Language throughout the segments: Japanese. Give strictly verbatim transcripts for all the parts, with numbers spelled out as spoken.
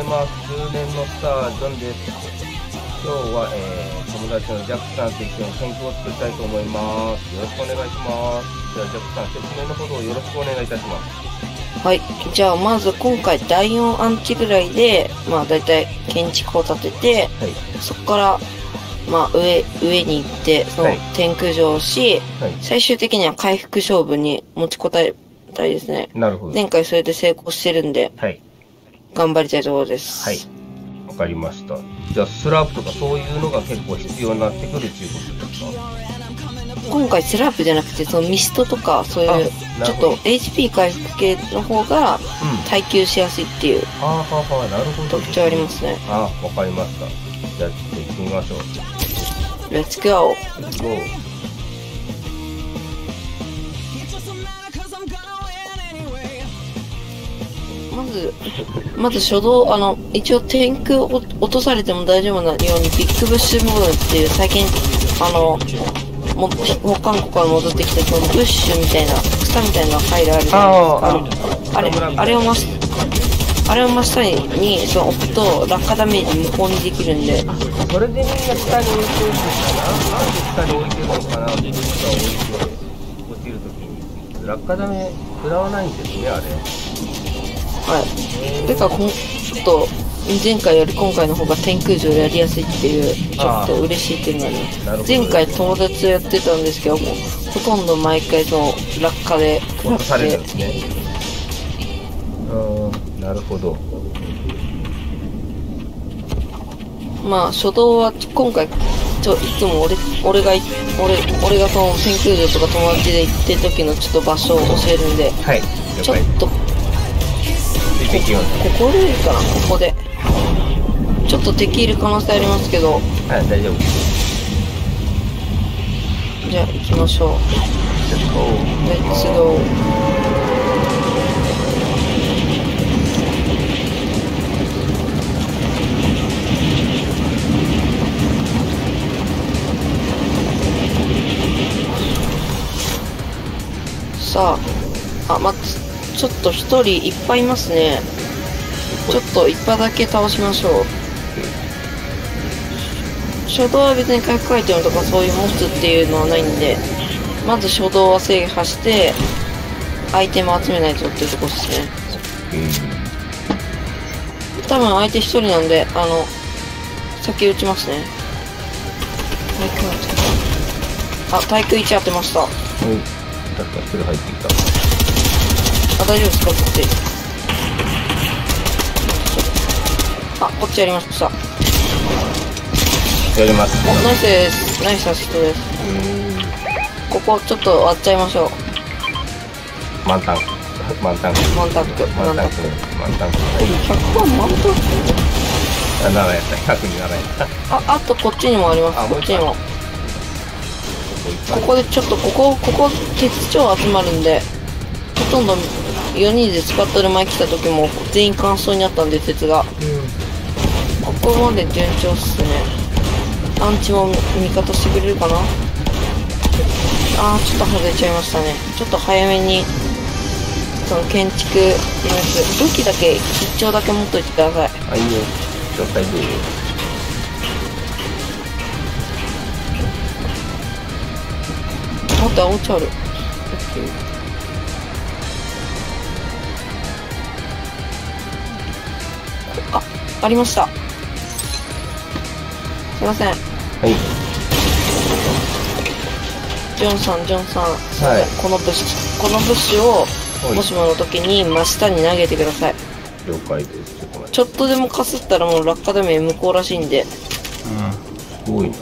います。中年のスター、ジョンです。今日は、えー、友達のジャックさんと一緒に天空を作りたいと思います。よろしくお願いします。じゃあ、ジャックさん、説明のほどよろしくお願いいたします。 はい。じゃあ、まず今回だいよんアンチぐらいで、まあ、だいたい建築を建てて、はい、そこから、まあ、上、上に行って、その天空城をし、はい、最終的には回復勝負に持ちこたえたいですね。 なるほど。 前回それで成功してるんで、はい、頑張りたいところです。 はい。わかりました。じゃあ、スラープとかそういうのが結構必要になってくるっていうことですか？ 今回スラープじゃなくて、そのミストとか、そういう、ちょっと エイチピー 回復系の方が、耐久しやすいっていう、特徴ありますね。 ああ、わかりました。じゃあ、ちょっと行ってみましょう。 Let's go! Let's go! まず、まず初動、あの、一応天空を落とされても大丈夫なように、ビッグブッシュモードっていう、最近、あの、も韓国から戻ってきたそのブッシュみたいな草みたいなファイルあるじゃないですか。あれあれを真あれを真下にその置くと落下ダメージ無効にできるんで。 それでみんな下に置いてるんですか？なんで下に置いてるのかな？ブッシュを置いて落ちるときに落下ダメ食らわないんですね、あれ。 はい。てかこんちょっと前回より今回の方が天空城やりやすいっていうちょっと嬉しい点があります。前回友達とやってたんですけども、ほとんど毎回その落下で落とされるんですね。うん、なるほど。 まあ初動は今回ちょいつも俺俺が俺俺がその天空城とか友達で行ってる時のちょっと場所を教えるんで、 はい、 ちょっとここでいいかな、ここで。ちょっと敵いる可能性ありますけど。 はい、大丈夫です。 じゃあ行きましょう。 レッツゴー。 レッツゴー。さあ、あ、ま、ちょっと一人いっぱいいますね。ちょっと一羽だけ倒しましょう。初動は別に回復アイテムとかそういう持つっていうのはないんで、まず初動は制覇して、アイテム集めないとっていうとこですね。多分相手一人なんで、あの、先打ちますね。対空当て。あ、対空いち当てました。 はい。だったらそれ入ってきた。 あ、大丈夫ですか、こっち。あ、こっちやりました。 やります。 お、ナイスです。ナイスアシストです。ここちょっと割っちゃいましょう。 満タン。満タン。 満タンク。 満タンク。満タンク。 ひゃくばん満タンク。 あ、ななやった。ひゃくにななやった。 あ、あとこっちにもあります。こっちにも。ここでちょっとここ、ここ鉄超集まるんで、ほとんどよにんで使ってる前来た時も全員乾燥になったんで、鉄が。ここまで順調っすね。アンチも味方してくれるかな。あー、ちょっと外れちゃいましたね。ちょっと早めに、その建築のやつ、武器だけ、一丁だけ持っといてください。 あ、いいよ。了解です。 待って、青チャール。あ、ありました。すいません。はい。ジョンさん、ジョンさん、はい、このブッシュ、このブッシュを、もしもの時に真下に投げてください。 了解です。 ちょっとでもかすったらもう落下ダメ無効らしいんで。うん、 すごいな。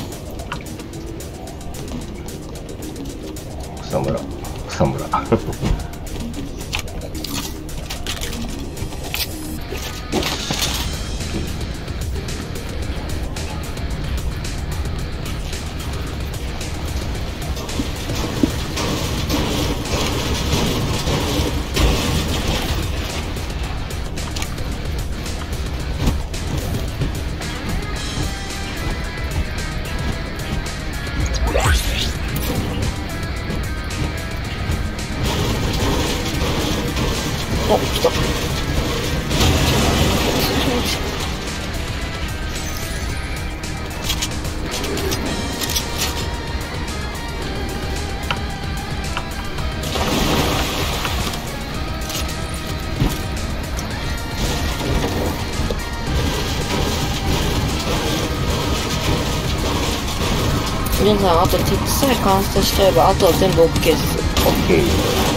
草むら、草むら。 お、来た。 皆さん、あと鉄さえ完成しちゃえば、あとは全部 OK です。 OK。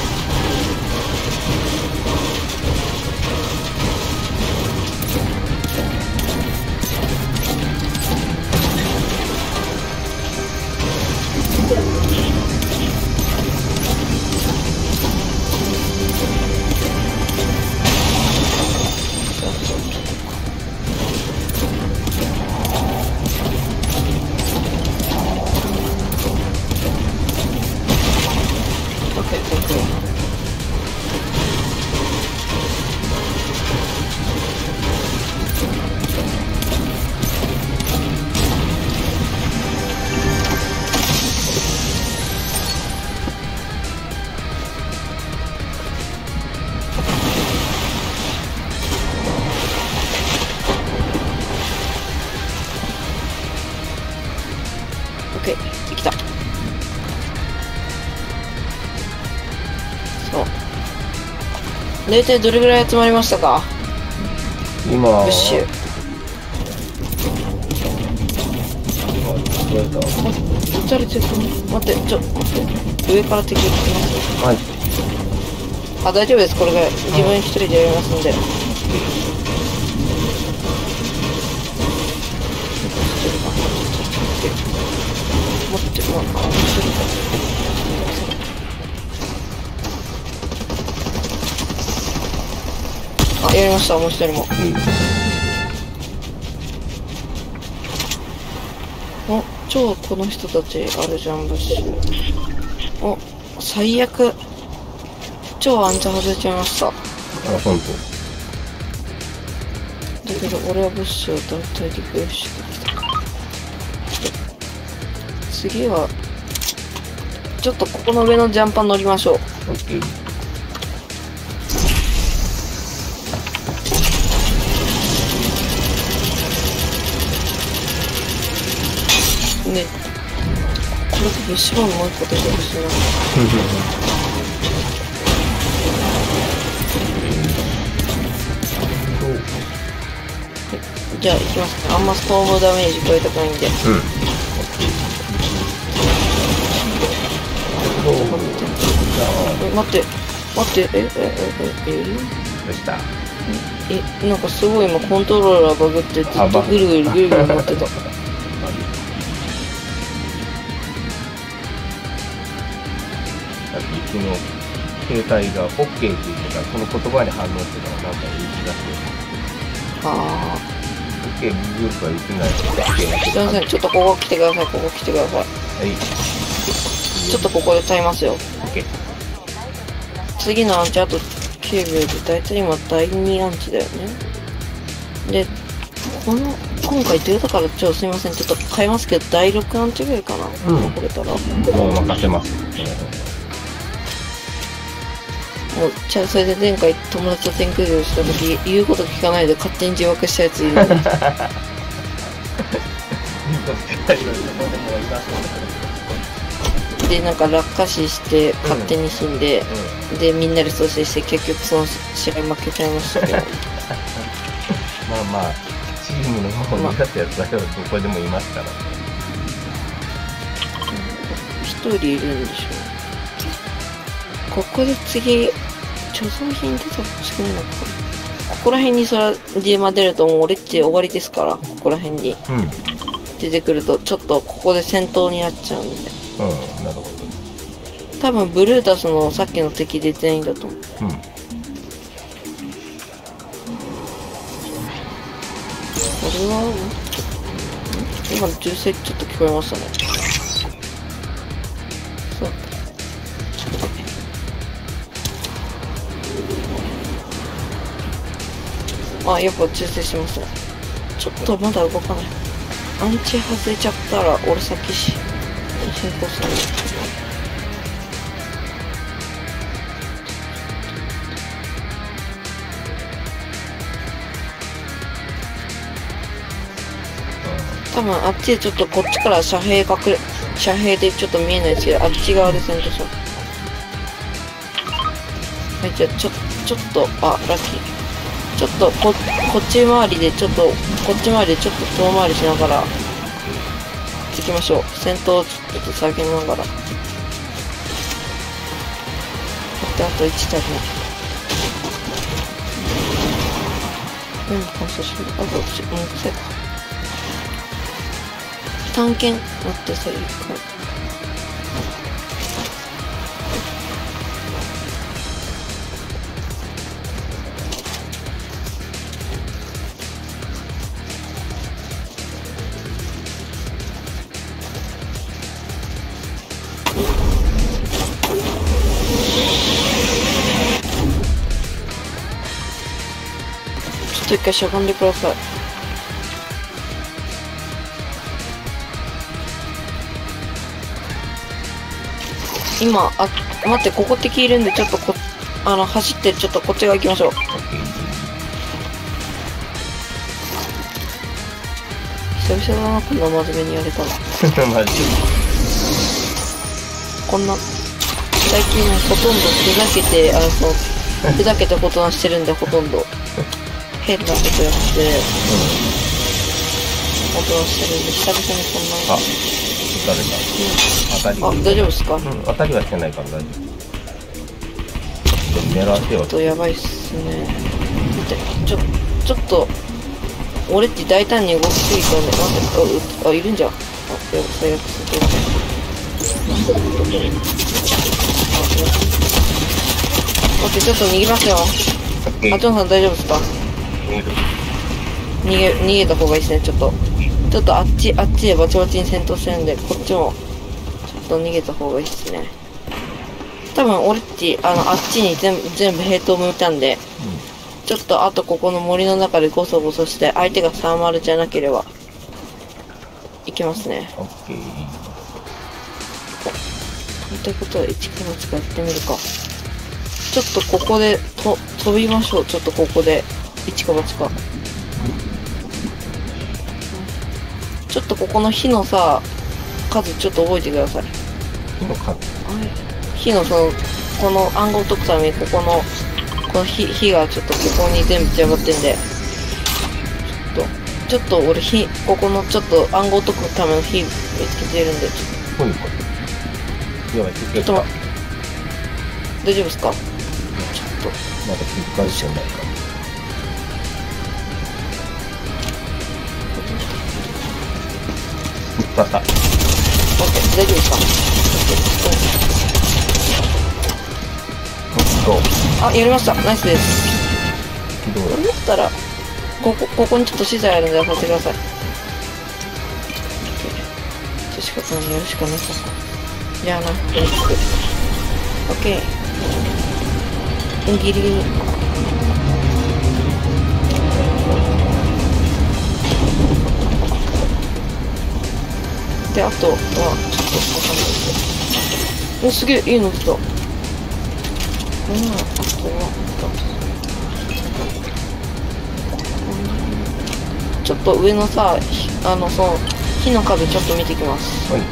OK、できた。そう。大体どれぐらい集まりましたか？ 今、 ブッシュ。 今、どうやった？ 撃たれてる。待って、ちょ、待って。上から敵撃ってます。 はい。 あ、大丈夫です。これが自分一人でやりますんで。待って、まあ、あ、やりました、もう一人も。うん、お、超この人たちあるじゃん、ブッシュ。お、最悪。超暗殺外れちゃいました。 あ、ほんと。 だけど、俺はブッシュを大体リクエストしてきた。次は、ちょっとここの上のジャンパー乗りましょう。 オッケー。 ね、これでブッシュバーンもう一個出てほしいな。じゃあ行きますね。あんまストームダメージ加えたくないんで。うん。待って、待って、え、え、え、え、え、 どうした？ え、なんかすごい今コントローラーバグってずっとぐるぐるぐるぐる回ってた。 うちの携帯が OK って言ってたら、この言葉に反応してたらなんか言い気がして。 ああ。 OK、グーグルとは言ってない。 すいません、ちょっとここ来てください、ここ来てください。はい。ちょっとここで耐えますよ。 OK。 次のアンチあときゅうびょうで、だいたい今だいにアンチだよね。で、この、今回データからちょ、すいません、ちょっと変えますけど、だいろくアンチぐらいかな。うん。これたら。もう任せます。 もう、じゃあ、それで前回友達と天空漁した時、言うこと聞かないで勝手に自爆したやついる。で、なんか落下死して勝手に死んで、うんうん、で、みんなで阻止して結局その試合負けちゃいましたけど。まあまあ、チームの方に勝ったやつはどこでもいますから。 一人いるんでしょう。ここで次、貯蔵品出たら欲しくないのか。ここら辺にそれで今出るともう俺っち終わりですから、ここら辺に。うん、出てくると、ちょっとここで戦闘になっちゃうんで。うん、なるほど。多分ブルータスのさっきの敵で全員だと思う。うん。これは、今の銃声ちょっと聞こえましたね。そう。あ、やっぱ銃声しますね。ちょっとまだ動かない。アンチ外れちゃったら俺先し進行する。多分あっちでちょっとこっちから遮蔽隠れ遮蔽でちょっと見えないですけど、あっち側で戦闘しよう。はい、じゃあちょちょっとあラッキー。ちょっとここっち回りでちょっとこっち回りでちょっと遠回りしながらつ行きましょう。戦闘をちょっと下げながら。待って、あといち足りない。全部完走する。あと私、もうせか。探検、待って、さ、いいか。ちょっと一回しゃがんでください。今、あ、待って、ここ敵いるんで、ちょっとこ、あの、走って、ちょっとこっち側行きましょう。久々だな、こんな真面目にやれたの。 マジこんな、最近ほとんどふざけて、あの、そう、ふざけたことはしてるんで、ほとんど。変なことやって、うん、ことはしてるんで、久々にこんな。 あ、撃たれた。うん、当たり。 あ、大丈夫ですか？ うん、当たりはしてないから大丈夫。狙わせよう。 ちょっとやばいっすね。待って、ちょ、ちょっと、俺って大胆に動きすぎたんで、待って、あ、あ、いるんじゃん。あ、やば、最悪すぎる。待って、ちょっと逃げますよ。あ、ジョンさん大丈夫ですか？逃げ、逃げた方がいいですね、ちょっと。ちょっとあっち、あっちでバチバチに戦闘してるんで、こっちも、ちょっと逃げた方がいいですね。多分、俺っち、あの、あっちに全部、全部兵闘向いたんで、うん、ちょっと、あとここの森の中でゴソゴソして、相手がさん丸じゃなければ、いきますね。 オッケー。 ということは、いちかまちかやってみるか。ちょっとここで、と、飛びましょう。ちょっとここで、いちかまちか。ちょっとここの火のさ、数ちょっと覚えてください。 火の数？ 火のその、この暗号を解くために、ここの、この火、火がちょっとここに全部散らばってんで、ちょっと、ちょっと俺火、ここのちょっと暗号を解くための火見つけてるんで、ちょっと。 ほいほい。やばい、 ちょっと待って。大丈夫ですか？ちょっと。 まだ気づかれてないか。また。オッケー、大丈夫ですか？あ、やりました。ナイスです。 どうだったら、ここ、ここにちょっと資材あるんでやってください。仕方ない、やるしかないか。じゃあな、オッケー。ギリギリ。で、あとは、ちょっとわかんないけど。お、すげえ、いいの来た。うん、あとは、ちょっと上のさ、あの、その、火の壁ちょっと見てきます。はい。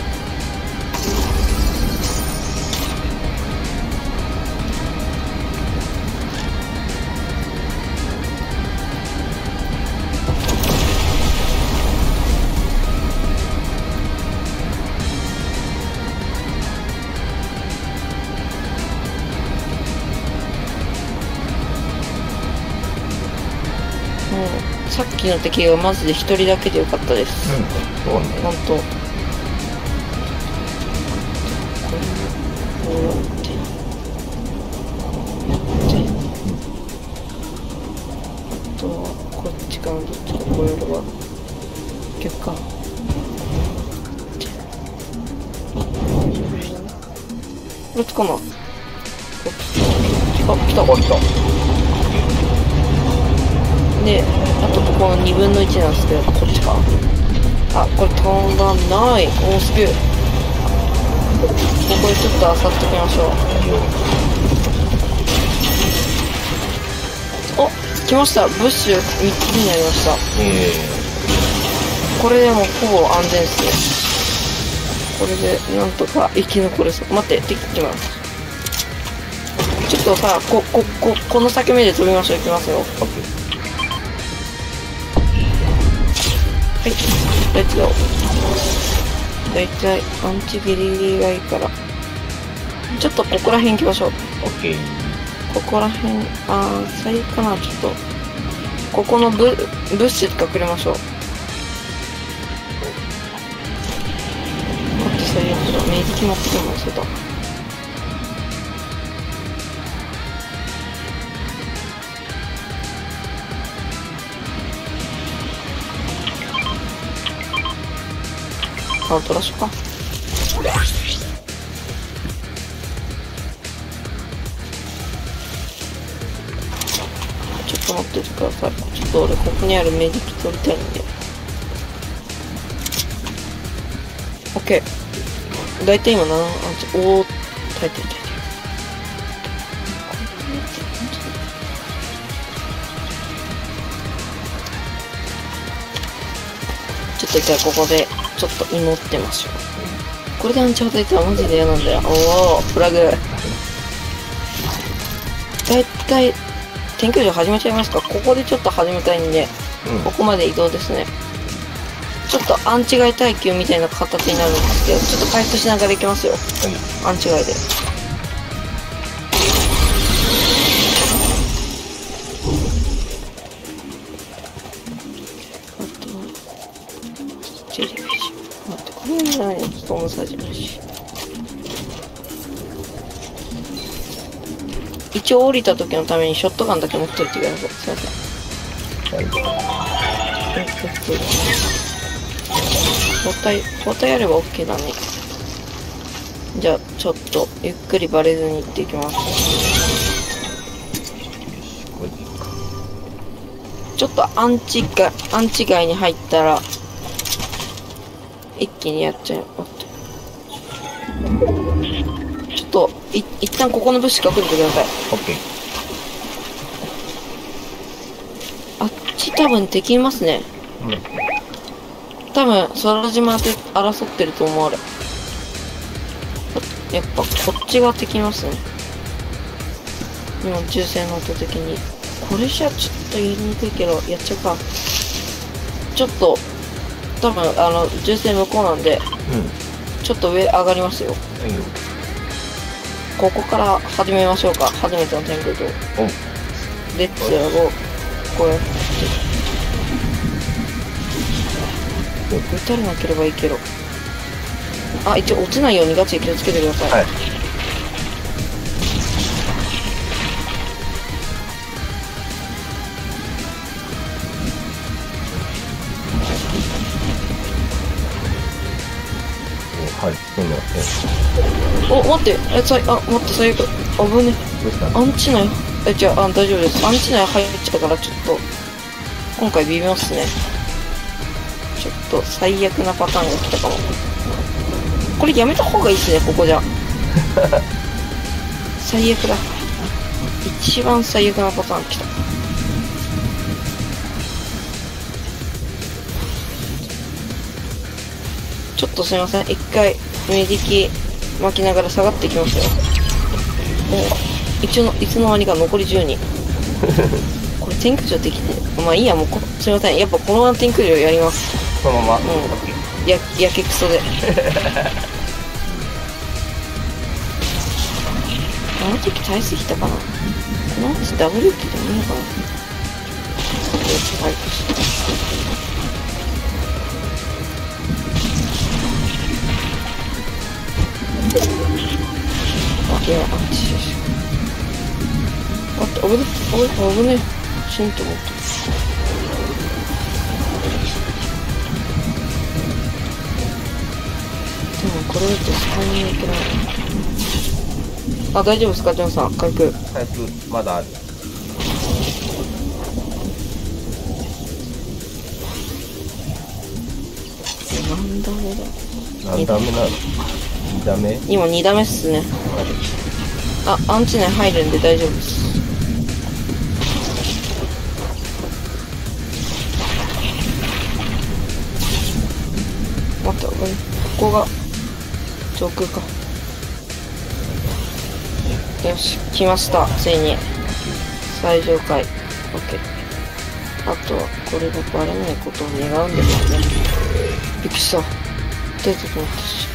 さっきの敵がマジで一人だけでよかったです。 うん、そうね。 ほんと。こうやって。やって。あとは、こっちからどっちかこれは。結果。こっちかな？こっち。あ、来た。 来た。 で、あとここのにぶんのいちなんですけど、こっちか。あ、これ飛ばない。おー、すげえ。ここでちょっと漁っておきましょう。お、来ました。ブッシュみっつになりました。 えー、これでもほぼ安全ですね。これでなんとか生き残れそう。待って、敵来ます。ちょっとさ、こ、こ、こ、この裂け目で飛びましょう。行きますよ。はい、レッツゴー。 だいたいアンチギリギリがいいから。ちょっとここら辺行きましょう。 オッケー。 ここら辺、あー、最悪かな、ちょっと。ここのブ、ブッシュで隠れましょう。待って、最悪だ。メディキ持ってきますよ、だ。アウトラッシュか。ちょっと待っててください。ちょっと俺ここにあるメディキ取りたいんで。オッケー。だいたい今なな、あ、ちょ、おー、耐えてる耐えてる。ちょっと一回ここでちょっと祈ってましょう。これでアンチ当たったらマジで嫌なんだよ。おお、フラグ。だいたい天空城始めちゃいますか。ここでちょっと始めたいんで、うん、ここまで移動ですね。ちょっとアンチ外耐久みたいな形になるんですけど、ちょっと回復しながらいきますよ。うん、アンチ外で。ちょっと重さじゃないし。一応降りた時のためにショットガンだけ持っといてください。すいません。はい。包帯、包帯あれば OK だね。じゃあ、ちょっと、ゆっくりバレずに行っていきます。ちょっとアンチが、アンチ外に入ったら、一気にやっちゃう。ちょっと、い、一旦ここのブッシュ隠れてください。 オッケー。 あっち多分敵いますね。うん。多分、空島で争ってると思われ。やっぱ、こっちが敵いますね。今、銃声の音的に。これじゃちょっと言いにくいけど、やっちゃうか。ちょっと、多分あの銃声向こうなんで、うん、ちょっと上上がりますよ。うん、ここから始めましょうか。初めての天空城。レッツゴー。こうやって撃たれなければいいけど、あ、一応落ちないようにガチで気をつけてください。はい。 はい、そうなお、待って、え、さい、あ、待って、最悪。危ね。アンチ内、え、じゃあ、あ、大丈夫です。アンチ内入っちゃったから、ちょっと、今回微妙っすね。ちょっと、最悪なパターンが来たかも。これやめた方がいいっすね、ここじゃ。最悪だ。一番最悪なパターン来た。ちょっとすいません。一回、メディキ巻きながら下がっていきますよ。お一応、いつの間にか残りじゅうにん。これ天空城できて、まあいいや、もうこ、すいません。やっぱこのまま天空城やります。 このまま。うん。 や、やけくそで。あの時耐えすぎたかな。この後ダブルキでもいいのかな。はい。あ、いや、あっちしし。あっと、危ね、危ね、危ね。死ぬと思った。でも、これだと使いにいけない。あ、大丈夫ですか、ジョンさん。回復。 回復、まだある。 何ダメだ。 何ダメなの？にダメ？ 今にダメっすね。あ、アンチ内入るんで大丈夫です。待って、ここが上空か。よし、来ました。ついに最上階。 OK。 あとはこれがバレないことを願うんですよね。びっくりした。 ちょっと待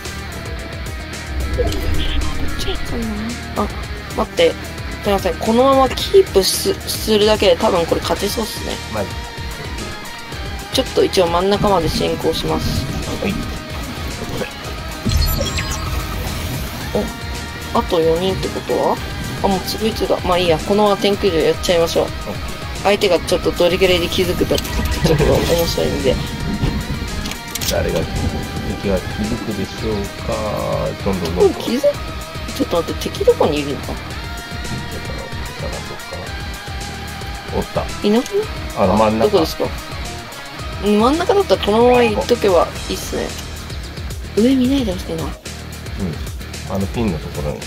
って。ちょっとな。あ、待って。すいません。このままキープすするだけで多分これ勝てそうっすね。 マジ。 ちょっと一応真ん中まで進行します。 はい。 お、あとよにんってことはあ、もうつぶいつだ。まあいいや。このまま天空城やっちゃいましょう。相手がちょっとどれぐらいで気づくかちょっと面白いんで。 誰が敵は気づくでしょうか。どんどんどんどん。 気づちょっと待って、敵どこにいるのか。 おった。 いなくね。 あの真ん中。 どこですか。真ん中だったらこのまま行っとけばいいっすね。上見ないでほしいな。うん。 あのピンのところに。ど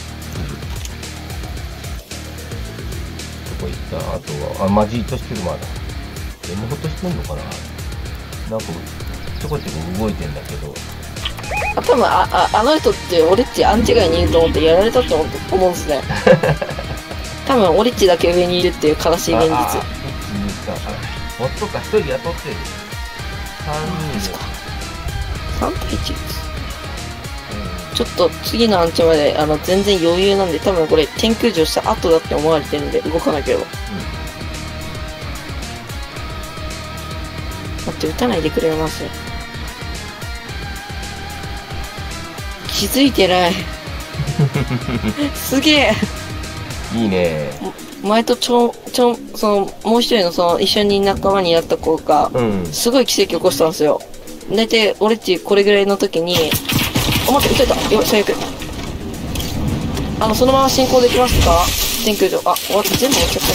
こ行った。あとは、あ、マジーとしてるまだ。でもほっとしてんのかな。なんかちょこちょこ動いてんだけど。 あ、多分あああの人ってオレッチアンチ側にいると思ってやられたと思う思うんですね。多分オレッチだけ上にいるっていう悲しい現実。ああ、 もっとか一人雇ってる。三人で。 三対一です。ちょっと次のアンチまであの全然余裕なんで、多分これ天空城した後だって思われてるんで動かなければ。うん、待って、撃たないでくれます。気づいてない。すげえ。いいね。 前とちょ、ちょ、その、もう一人のその、一緒に仲間になった子が、うん、すごい奇跡起こしたんですよ。大体、俺っちこれぐらいの時に、あ、待って、撃たれた。よ、最悪。あの、そのまま進行できますか？天空城。あ、終わって、全部終わっちゃった。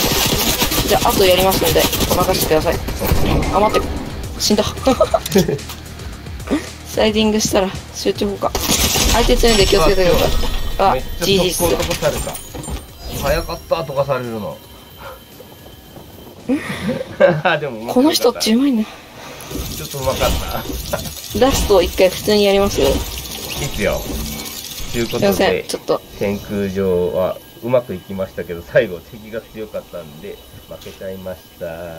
じゃあ、あとやりますので、任せてください。あ、待って、死んだ。スライディングしたら、集中砲火。相手強いんで気をつけてください。あ、ジージー っす。 早かったとかされるの。でもこの人ってうまいな。 ちょっとうまかった。 ラスト一回普通にやりますよ。いいっすよ。ということで、ちょっと天空城はうまくいきましたけど、最後敵が強かったんで負けちゃいました。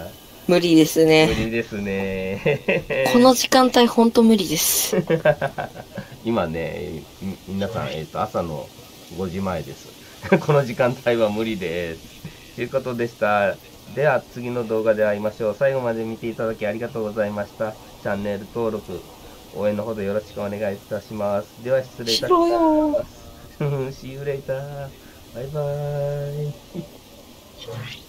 無理ですね。 無理ですね。 この時間帯ほんと無理です。 今ね、皆さん、えっと、朝のごじまえです。この時間帯は無理です。ということでした。では次の動画で会いましょう。最後まで見ていただきありがとうございました。チャンネル登録、応援のほどよろしくお願いいたします。では失礼いたします。See you later. バイバーイ。